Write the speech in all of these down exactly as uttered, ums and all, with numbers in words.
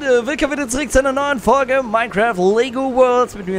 Freunde, willkommen wieder zurück zu einer neuen Folge Minecraft Lego Worlds mit mir.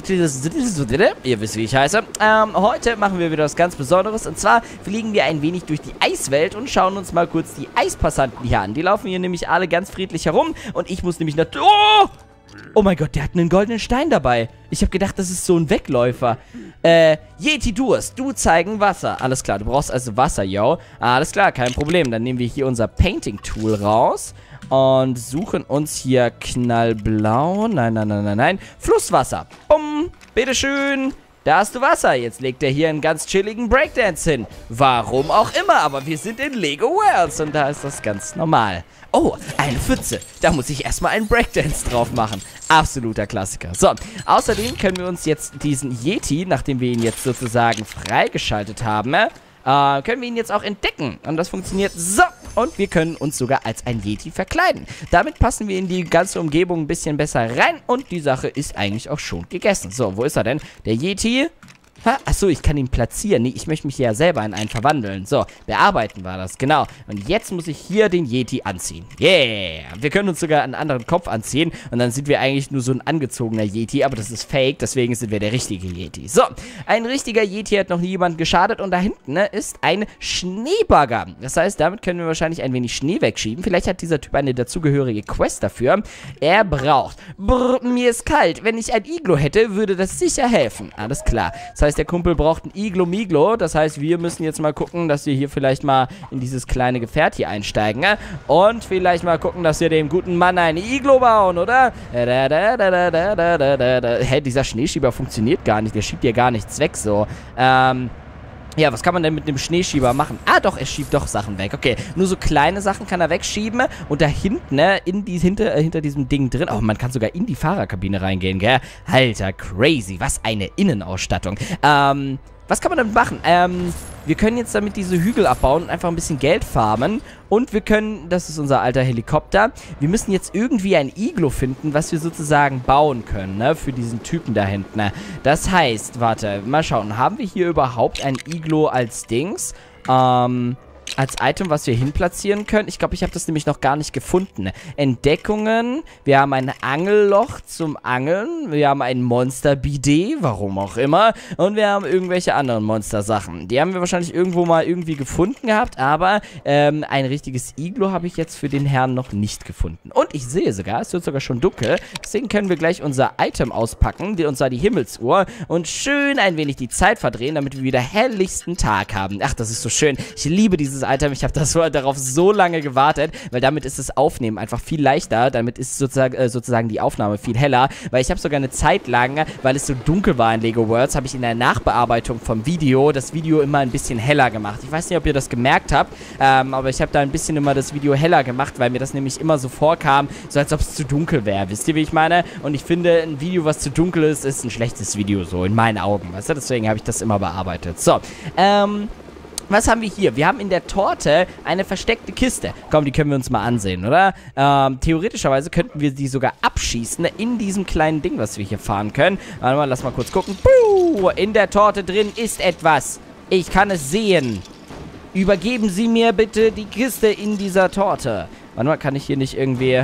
Ihr wisst, wie ich heiße. Ähm, heute machen wir wieder was ganz Besonderes. Und zwar fliegen wir ein wenig durch die Eiswelt und schauen uns mal kurz die Eispassanten hier an. Die laufen hier nämlich alle ganz friedlich herum. Und ich muss nämlich natürlich... Oh! Oh mein Gott, der hat einen goldenen Stein dabei. Ich habe gedacht, das ist so ein Wegläufer. Äh, Yeti Durst, du zeigen Wasser. Alles klar, du brauchst also Wasser, yo. Alles klar, kein Problem. Dann nehmen wir hier unser Painting-Tool raus und suchen uns hier knallblau. Nein, nein, nein, nein, nein. Flusswasser. Bumm, bitteschön. Da hast du Wasser. Jetzt legt er hier einen ganz chilligen Breakdance hin. Warum auch immer, aber wir sind in Lego Worlds und da ist das ganz normal. Oh, eine Pfütze. Da muss ich erstmal einen Breakdance drauf machen. Absoluter Klassiker. So, außerdem können wir uns jetzt diesen Yeti, nachdem wir ihn jetzt sozusagen freigeschaltet haben, äh, können wir ihn jetzt auch entdecken. Und das funktioniert so. Und wir können uns sogar als ein Yeti verkleiden. Damit passen wir in die ganze Umgebung ein bisschen besser rein. Und die Sache ist eigentlich auch schon gegessen. So, wo ist er denn? Der Yeti... Achso, ich kann ihn platzieren. Nee, ich möchte mich ja selber in einen verwandeln. So, bearbeiten war das, genau. Und jetzt muss ich hier den Yeti anziehen. Yeah! Wir können uns sogar einen anderen Kopf anziehen. Und dann sind wir eigentlich nur so ein angezogener Yeti. Aber das ist fake, deswegen sind wir der richtige Yeti. So, ein richtiger Yeti hat noch nie jemand geschadet. Und da hinten ne, ist ein Schneebagger. Das heißt, damit können wir wahrscheinlich ein wenig Schnee wegschieben. Vielleicht hat dieser Typ eine dazugehörige Quest dafür. Er braucht... Brr, mir ist kalt. Wenn ich ein Iglo hätte, würde das sicher helfen. Alles klar. Das heißt, der Kumpel braucht ein Iglo-Miglo. Das heißt, wir müssen jetzt mal gucken, dass wir hier vielleicht mal in dieses kleine Gefährt hier einsteigen. Ne? Und vielleicht mal gucken, dass wir dem guten Mann ein Iglo bauen, oder? Da, da, da, da, da, da, da, da. Hä, dieser Schneeschieber funktioniert gar nicht. Der schiebt hier gar nichts weg, so. Ähm... Ja, was kann man denn mit dem Schneeschieber machen? Ah, doch, er schiebt doch Sachen weg. Okay, nur so kleine Sachen kann er wegschieben. Und da hinten, ne, in die, hinter, äh, hinter diesem Ding drin. Oh, man kann sogar in die Fahrerkabine reingehen, gell? Alter, crazy. Was eine Innenausstattung. Ähm... Was kann man damit machen? Ähm, wir können jetzt damit diese Hügel abbauen und einfach ein bisschen Geld farmen. Und wir können, das ist unser alter Helikopter, wir müssen jetzt irgendwie ein Iglo finden, was wir sozusagen bauen können, ne, für diesen Typen da hinten. Ne? Das heißt, warte, mal schauen, haben wir hier überhaupt ein Iglo als Dings? Ähm... Als Item, was wir hinplatzieren können. Ich glaube, ich habe das nämlich noch gar nicht gefunden. Entdeckungen. Wir haben ein Angelloch zum Angeln. Wir haben ein Monster-Bidet, warum auch immer. Und wir haben irgendwelche anderen Monster-Sachen. Die haben wir wahrscheinlich irgendwo mal irgendwie gefunden gehabt. Aber ähm, ein richtiges Iglo habe ich jetzt für den Herrn noch nicht gefunden. Und ich sehe sogar, es wird sogar schon dunkel. Deswegen können wir gleich unser Item auspacken. Die, und zwar die Himmelsuhr. Und schön ein wenig die Zeit verdrehen, damit wir wieder helligsten Tag haben. Ach, das ist so schön. Ich liebe dieses Item. Ich habe das so, darauf so lange gewartet, weil damit ist das Aufnehmen einfach viel leichter. Damit ist sozusagen, äh, sozusagen die Aufnahme viel heller, weil ich habe sogar eine Zeit lang, weil es so dunkel war in Lego Worlds, habe ich in der Nachbearbeitung vom Video das Video immer ein bisschen heller gemacht. Ich weiß nicht, ob ihr das gemerkt habt, ähm, aber ich habe da ein bisschen immer das Video heller gemacht, weil mir das nämlich immer so vorkam, so als ob es zu dunkel wäre. Wisst ihr, wie ich meine? Und ich finde, ein Video, was zu dunkel ist, ist ein schlechtes Video, so in meinen Augen. Weißt du? Deswegen habe ich das immer bearbeitet. So, ähm... Was haben wir hier? Wir haben in der Torte eine versteckte Kiste. Komm, die können wir uns mal ansehen, oder? Ähm, theoretischerweise könnten wir die sogar abschießen in diesem kleinen Ding, was wir hier fahren können. Warte mal, lass mal kurz gucken. Puh, in der Torte drin ist etwas. Ich kann es sehen. Übergeben Sie mir bitte die Kiste in dieser Torte. Warte mal, kann ich hier nicht irgendwie...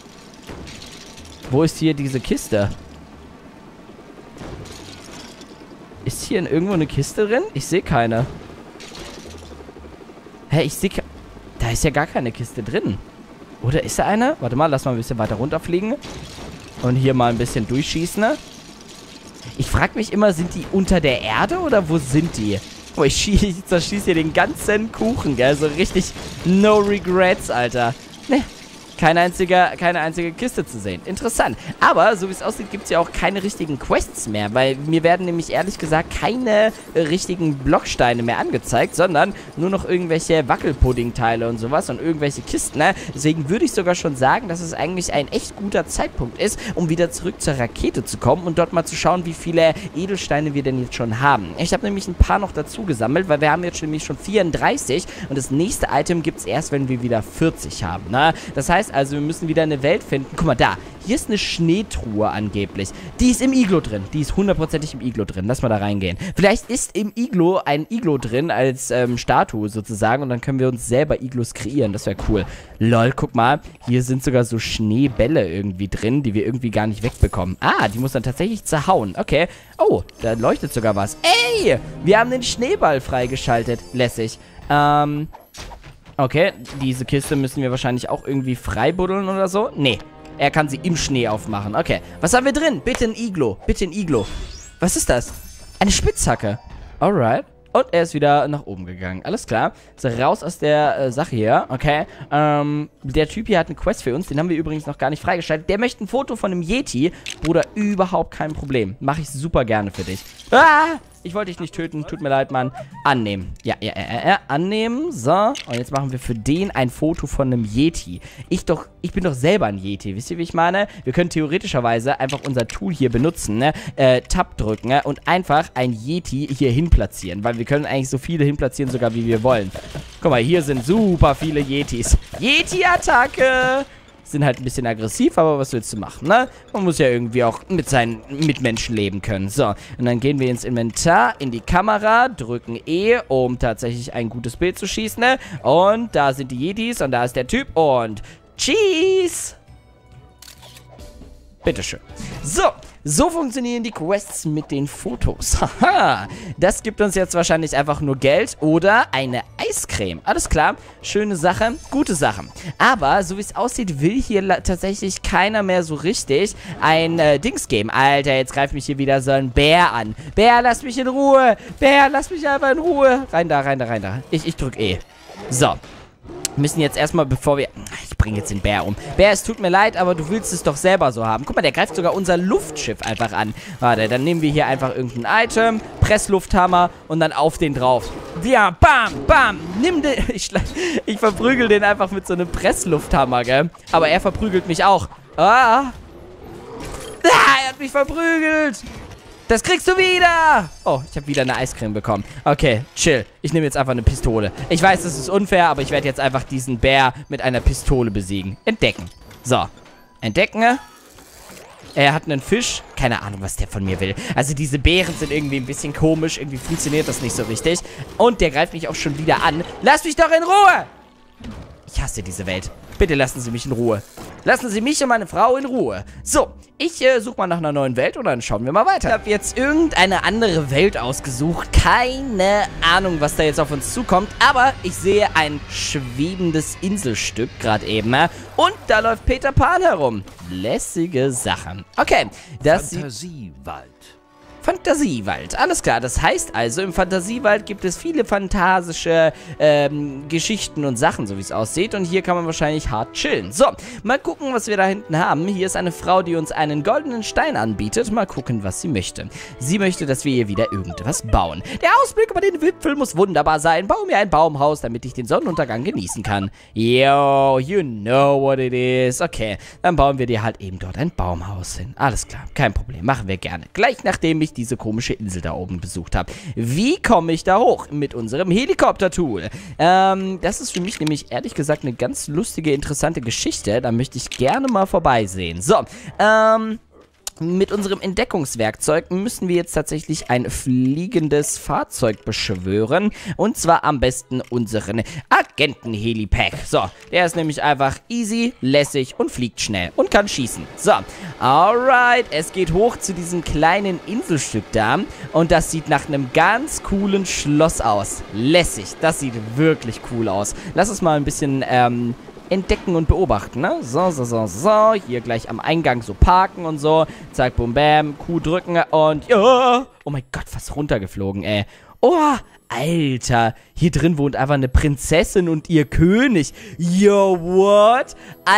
Wo ist hier diese Kiste? Ist hier irgendwo eine Kiste drin? Ich sehe keine. Hä, ich sehe... Da ist ja gar keine Kiste drin. Oder ist da eine? Warte mal, lass mal ein bisschen weiter runterfliegen. Und hier mal ein bisschen durchschießen. Ich frage mich immer, sind die unter der Erde oder wo sind die? Oh, ich, schieß, ich zerschieße hier den ganzen Kuchen, gell? So richtig no regrets, Alter. Ne. Keine einzige, keine einzige Kiste zu sehen. Interessant. Aber, so wie es aussieht, gibt es ja auch keine richtigen Quests mehr. Weil mir werden nämlich ehrlich gesagt keine äh, richtigen Blocksteine mehr angezeigt, sondern nur noch irgendwelche Wackelpuddingteile und sowas und irgendwelche Kisten. Ne? Deswegen würde ich sogar schon sagen, dass es eigentlich ein echt guter Zeitpunkt ist, um wieder zurück zur Rakete zu kommen und dort mal zu schauen, wie viele Edelsteine wir denn jetzt schon haben. Ich habe nämlich ein paar noch dazu gesammelt, weil wir haben jetzt nämlich schon vierunddreißig und das nächste Item gibt es erst, wenn wir wieder vierzig haben. Ne? Das heißt, heißt also, wir müssen wieder eine Welt finden. Guck mal, da. Hier ist eine Schneetruhe angeblich. Die ist im Iglo drin. Die ist hundertprozentig im Iglo drin. Lass mal da reingehen. Vielleicht ist im Iglo ein Iglo drin als ähm, Statue sozusagen. Und dann können wir uns selber Iglos kreieren. Das wäre cool. Lol, guck mal. Hier sind sogar so Schneebälle irgendwie drin, die wir irgendwie gar nicht wegbekommen. Ah, die muss dann tatsächlich zerhauen. Okay. Oh, da leuchtet sogar was. Ey, wir haben den Schneeball freigeschaltet. Lässig. Ähm... Okay, diese Kiste müssen wir wahrscheinlich auch irgendwie freibuddeln oder so. Nee, er kann sie im Schnee aufmachen. Okay, was haben wir drin? Bitte ein Iglo, bitte ein Iglo. Was ist das? Eine Spitzhacke. Alright. Und er ist wieder nach oben gegangen. Alles klar. So, raus aus der äh, Sache hier. Okay. Ähm, der Typ hier hat eine Quest für uns. Den haben wir übrigens noch gar nicht freigeschaltet. Der möchte ein Foto von einem Yeti. Bruder, überhaupt kein Problem. Mache ich super gerne für dich. Ah! Ich wollte dich nicht töten. Tut mir leid, Mann. Annehmen. Ja, ja, ja, ja. Annehmen. So. Und jetzt machen wir für den ein Foto von einem Yeti. Ich doch, ich bin doch selber ein Yeti. Wisst ihr, wie ich meine? Wir können theoretischerweise einfach unser Tool hier benutzen, ne? Äh, Tab drücken, ne? Und einfach ein Yeti hier hin platzieren. Weil wir können eigentlich so viele hin platzieren, sogar wie wir wollen. Guck mal, hier sind super viele Yetis. Yeti-Attacke! Sind halt ein bisschen aggressiv, aber was willst du machen, ne? Man muss ja irgendwie auch mit seinen Mitmenschen leben können. So, und dann gehen wir ins Inventar, in die Kamera, drücken E, um tatsächlich ein gutes Bild zu schießen, ne? Und da sind die Yetis und da ist der Typ und Cheese! Bitteschön. So, so funktionieren die Quests mit den Fotos. Haha, das gibt uns jetzt wahrscheinlich einfach nur Geld oder eine Eiscreme. Alles klar, schöne Sache, gute Sache. Aber, so wie es aussieht, will hier tatsächlich keiner mehr so richtig ein äh, Dings geben. Alter, jetzt greift mich hier wieder so ein Bär an. Bär, lass mich in Ruhe. Bär, lass mich einfach in Ruhe. Rein da, rein da, rein da. Ich, ich drück E. So. Müssen jetzt erstmal, bevor wir... Ich bringe jetzt den Bär um. Bär, es tut mir leid, aber du willst es doch selber so haben. Guck mal, der greift sogar unser Luftschiff einfach an. Warte, dann nehmen wir hier einfach irgendein Item, Presslufthammer und dann auf den drauf. Ja, bam, bam. Nimm den... Ich, ich verprügel den einfach mit so einem Presslufthammer, gell? Aber er verprügelt mich auch. Ah. Ah, er hat mich verprügelt. Das kriegst du wieder! Oh, ich habe wieder eine Eiscreme bekommen. Okay, chill. Ich nehme jetzt einfach eine Pistole. Ich weiß, das ist unfair, aber ich werde jetzt einfach diesen Bär mit einer Pistole besiegen. Entdecken. So. Entdecken. Er hat einen Fisch. Keine Ahnung, was der von mir will. Also diese Bären sind irgendwie ein bisschen komisch. Irgendwie funktioniert das nicht so richtig. Und der greift mich auch schon wieder an. Lass mich doch in Ruhe! Ich hasse diese Welt. Bitte lassen Sie mich in Ruhe. Lassen Sie mich und meine Frau in Ruhe. So, ich äh, suche mal nach einer neuen Welt und dann schauen wir mal weiter. Ich habe jetzt irgendeine andere Welt ausgesucht. Keine Ahnung, was da jetzt auf uns zukommt. Aber ich sehe ein schwebendes Inselstück gerade eben. Äh, und da läuft Peter Pan herum. Lässige Sachen. Okay, das Fantasiewald. Fantasiewald, alles klar. Das heißt also, im Fantasiewald gibt es viele fantasische ähm, Geschichten und Sachen, so wie es aussieht. Und hier kann man wahrscheinlich hart chillen. So, mal gucken, was wir da hinten haben. Hier ist eine Frau, die uns einen goldenen Stein anbietet. Mal gucken, was sie möchte. Sie möchte, dass wir ihr wieder irgendwas bauen. Der Ausblick über den Wipfel muss wunderbar sein. Bau mir ein Baumhaus, damit ich den Sonnenuntergang genießen kann. Yo, you know what it is. Okay, dann bauen wir dir halt eben dort ein Baumhaus hin. Alles klar, kein Problem, machen wir gerne. Gleich nachdem ich diese komische Insel da oben besucht habe. Wie komme ich da hoch? Mit unserem Helikopter-Tool. Ähm, das ist für mich nämlich ehrlich gesagt eine ganz lustige, interessante Geschichte. Da möchte ich gerne mal vorbeisehen. So, ähm... mit unserem Entdeckungswerkzeug müssen wir jetzt tatsächlich ein fliegendes Fahrzeug beschwören. Und zwar am besten unseren Agenten-Helipack. So, der ist nämlich einfach easy, lässig und fliegt schnell und kann schießen. So, alright, es geht hoch zu diesem kleinen Inselstück da. Und das sieht nach einem ganz coolen Schloss aus. Lässig, das sieht wirklich cool aus. Lass uns mal ein bisschen, ähm... entdecken und beobachten, ne? So, so, so, so. Hier gleich am Eingang so parken und so. Zack, bum, bam. Q drücken und ja. Oh mein Gott, was runtergeflogen, ey. Oh, Alter. Hier drin wohnt einfach eine Prinzessin und ihr König. Yo, what?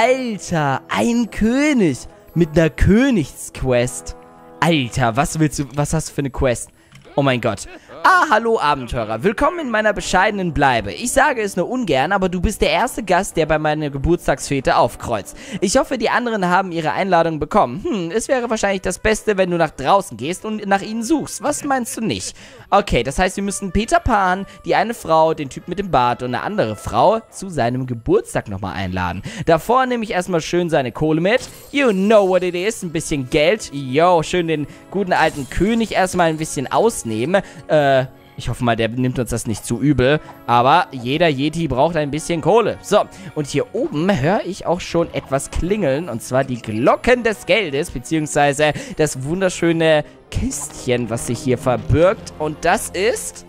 Alter, ein König mit einer Königsquest. Alter, was willst du, was hast du für eine Quest? Oh mein Gott. Ah, hallo Abenteurer. Willkommen in meiner bescheidenen Bleibe. Ich sage es nur ungern, aber du bist der erste Gast, der bei meiner Geburtstagsfete aufkreuzt. Ich hoffe, die anderen haben ihre Einladung bekommen. Hm, es wäre wahrscheinlich das Beste, wenn du nach draußen gehst und nach ihnen suchst. Was meinst du nicht? Okay, das heißt, wir müssen Peter Pan, die eine Frau, den Typ mit dem Bart und eine andere Frau zu seinem Geburtstag nochmal einladen. Davor nehme ich erstmal schön seine Kohle mit. You know what it is. Ein bisschen Geld. Yo, schön den guten alten König erstmal ein bisschen ausnehmen. Äh, ich hoffe mal, der nimmt uns das nicht zu übel. Aber jeder Yeti braucht ein bisschen Kohle. So, und hier oben höre ich auch schon etwas klingeln. Und zwar die Glocken des Geldes, beziehungsweise das wunderschöne Kistchen, was sich hier verbirgt. Und das ist...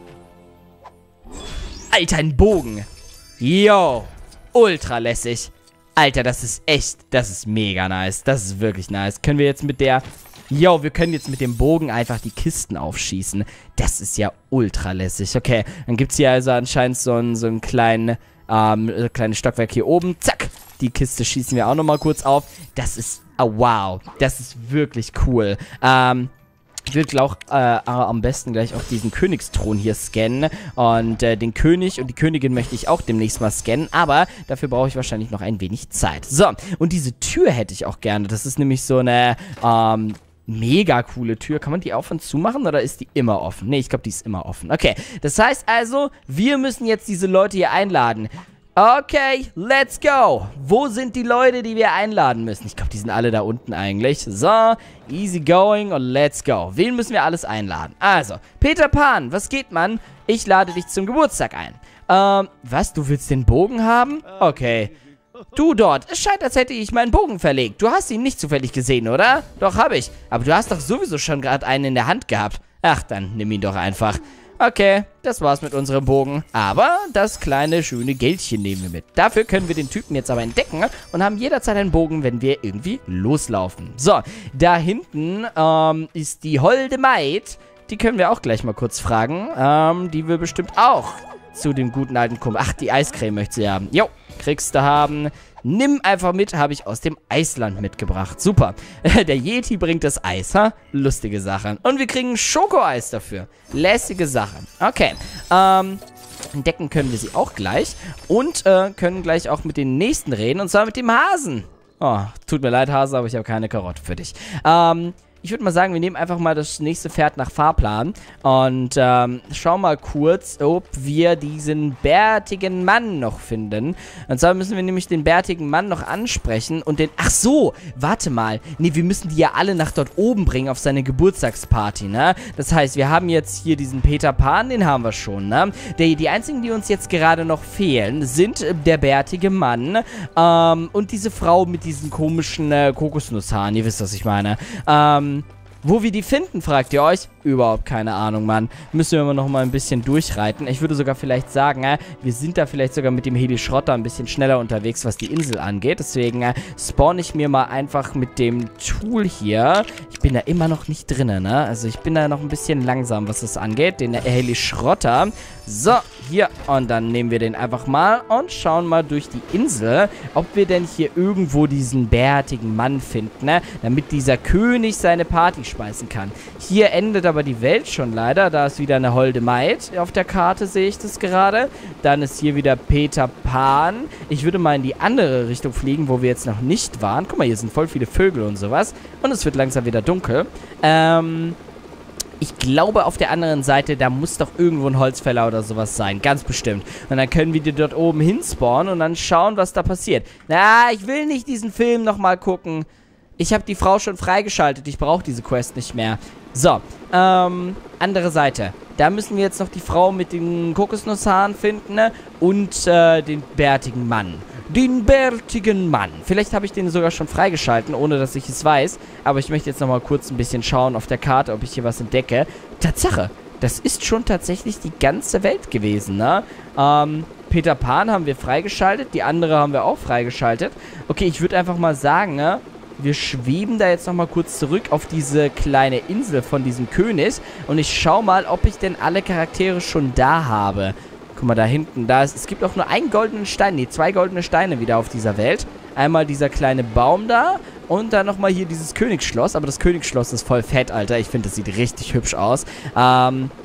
Alter, ein Bogen. Yo, ultra lässig. Alter, das ist echt, das ist mega nice. Das ist wirklich nice. Können wir jetzt mit der... Yo, wir können jetzt mit dem Bogen einfach die Kisten aufschießen. Das ist ja ultra lässig. Okay, dann gibt es hier also anscheinend so ein, so ein kleinen, ähm, kleines Stockwerk hier oben. Zack, die Kiste schießen wir auch nochmal kurz auf. Das ist, oh, wow, das ist wirklich cool. Ähm... Ich will auch äh, am besten gleich auch diesen Königsthron hier scannen. Und äh, den König und die Königin möchte ich auch demnächst mal scannen. Aber dafür brauche ich wahrscheinlich noch ein wenig Zeit. So, und diese Tür hätte ich auch gerne. Das ist nämlich so eine ähm, mega coole Tür. Kann man die auf und zu machen oder ist die immer offen? Ne, ich glaube, die ist immer offen. Okay, das heißt also, wir müssen jetzt diese Leute hier einladen. Okay, let's go. Wo sind die Leute, die wir einladen müssen? Ich glaube, die sind alle da unten eigentlich. So, easy going und let's go. Wen müssen wir alles einladen? Also, Peter Pan, was geht, Mann? Ich lade dich zum Geburtstag ein. Ähm, was? Du willst den Bogen haben? Okay. Du dort, es scheint, als hätte ich meinen Bogen verlegt. Du hast ihn nicht zufällig gesehen, oder? Doch, habe ich. Aber du hast doch sowieso schon gerade einen in der Hand gehabt. Ach, dann nimm ihn doch einfach. Okay, das war's mit unserem Bogen. Aber das kleine, schöne Geldchen nehmen wir mit. Dafür können wir den Typen jetzt aber entdecken und haben jederzeit einen Bogen, wenn wir irgendwie loslaufen. So, da hinten ähm, ist die holde Maid. Die können wir auch gleich mal kurz fragen. Ähm, die will bestimmt auch zu dem guten alten Kumpel. Ach, die Eiscreme möchte sie haben. Jo, kriegst du haben. Nimm einfach mit, habe ich aus dem Eisland mitgebracht. Super. Der Yeti bringt das Eis, ha? Lustige Sache. Und wir kriegen Schokoeis dafür. Lässige Sache. Okay. Ähm, entdecken können wir sie auch gleich. Und äh, können gleich auch mit den nächsten reden. Und zwar mit dem Hasen. Oh, tut mir leid, Hase, aber ich habe keine Karotte für dich. Ähm... Ich würde mal sagen, wir nehmen einfach mal das nächste Pferd nach Fahrplan und ähm, schauen mal kurz, ob wir diesen bärtigen Mann noch finden. Und zwar müssen wir nämlich den bärtigen Mann noch ansprechen und den... Ach so, warte mal. Nee, wir müssen die ja alle nach dort oben bringen auf seine Geburtstagsparty, ne? Das heißt, wir haben jetzt hier diesen Peter Pan, den haben wir schon, ne? Die, die einzigen, die uns jetzt gerade noch fehlen, sind äh, der bärtige Mann ähm, und diese Frau mit diesen komischen äh, Kokosnusshaaren. Ihr wisst, was ich meine. Ähm, Wo wir die finden, fragt ihr euch? Überhaupt keine Ahnung, Mann. Müssen wir noch mal ein bisschen durchreiten. Ich würde sogar vielleicht sagen, äh, wir sind da vielleicht sogar mit dem Heli-Schrotter ein bisschen schneller unterwegs, was die Insel angeht. Deswegen äh, spawn ich mir mal einfach mit dem Tool hier. Ich bin da immer noch nicht drin, ne? Also ich bin da noch ein bisschen langsam, was das angeht. Den Heli-Schrotter. So, hier. Und dann nehmen wir den einfach mal und schauen mal durch die Insel, ob wir denn hier irgendwo diesen bärtigen Mann finden, ne? Damit dieser König seine Party speisen kann. Hier endet aber die Welt schon leider. Da ist wieder eine holde Maid auf der Karte, sehe ich das gerade. Dann ist hier wieder Peter Pan. Ich würde mal in die andere Richtung fliegen, wo wir jetzt noch nicht waren. Guck mal, hier sind voll viele Vögel und sowas. Und es wird langsam wieder dunkel. Ähm... Ich glaube, auf der anderen Seite, da muss doch irgendwo ein Holzfäller oder sowas sein. Ganz bestimmt. Und dann können wir die dort oben hinspawnen und dann schauen, was da passiert. Na, ich will nicht diesen Film nochmal gucken. Ich habe die Frau schon freigeschaltet. Ich brauche diese Quest nicht mehr. So, ähm, andere Seite. Da müssen wir jetzt noch die Frau mit den Kokosnusshaaren finden, ne? Und äh, den bärtigen Mann. Den bärtigen Mann. Vielleicht habe ich den sogar schon freigeschalten, ohne dass ich es weiß. Aber ich möchte jetzt nochmal kurz ein bisschen schauen auf der Karte, ob ich hier was entdecke. Tatsache, das ist schon tatsächlich die ganze Welt gewesen, ne? Ähm, Peter Pan haben wir freigeschaltet, die andere haben wir auch freigeschaltet. Okay, ich würde einfach mal sagen, ne? Wir schweben da jetzt nochmal kurz zurück auf diese kleine Insel von diesem König. Und ich schaue mal, ob ich denn alle Charaktere schon da habe. Guck mal, da hinten, da ist, es gibt auch nur einen goldenen Stein, nee, zwei goldene Steine wieder auf dieser Welt. Einmal dieser kleine Baum da und dann nochmal hier dieses Königsschloss. Aber das Königsschloss ist voll fett, Alter. Ich finde, das sieht richtig hübsch aus. Ähm,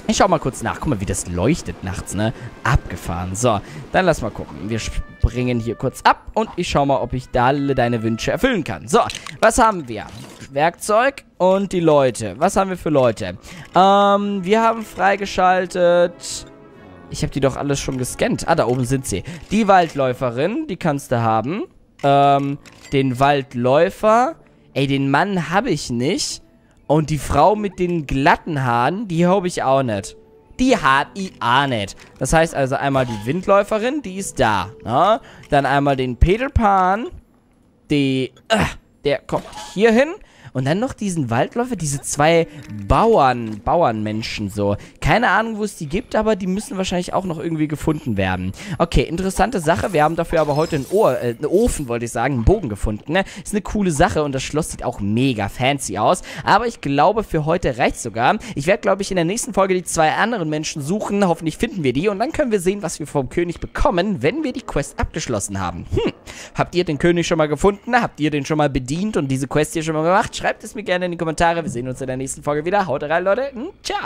Ich schau mal kurz nach. Guck mal, wie das leuchtet nachts, ne? Abgefahren. So, dann lass mal gucken. Wir springen hier kurz ab und ich schau mal, ob ich da alle deine Wünsche erfüllen kann. So, was haben wir? Werkzeug und die Leute. Was haben wir für Leute? Ähm, wir haben freigeschaltet... Ich habe die doch alles schon gescannt. Ah, da oben sind sie. Die Waldläuferin, die kannst du haben. Ähm, den Waldläufer. Ey, den Mann habe ich nicht. Und die Frau mit den glatten Haaren, die habe ich auch nicht. Die hat ich auch nicht. Das heißt also einmal die Windläuferin, die ist da. Ne? Dann einmal den Peter Pan. Die, äh, der kommt hier hin. Und dann noch diesen Waldläufer, diese zwei Bauern, Bauernmenschen so. Keine Ahnung, wo es die gibt, aber die müssen wahrscheinlich auch noch irgendwie gefunden werden. Okay, interessante Sache. Wir haben dafür aber heute einen, Ohr, äh, einen Ofen, wollte ich sagen, einen Bogen gefunden. Ne? Ist eine coole Sache und das Schloss sieht auch mega fancy aus. Aber ich glaube, für heute reicht sogar. Ich werde, glaube ich, in der nächsten Folge die zwei anderen Menschen suchen. Hoffentlich finden wir die und dann können wir sehen, was wir vom König bekommen, wenn wir die Quest abgeschlossen haben. Hm, habt ihr den König schon mal gefunden? Habt ihr den schon mal bedient und diese Quest hier schon mal gemacht? Schreibt es mir gerne in die Kommentare. Wir sehen uns in der nächsten Folge wieder. Haut rein, Leute. Ciao.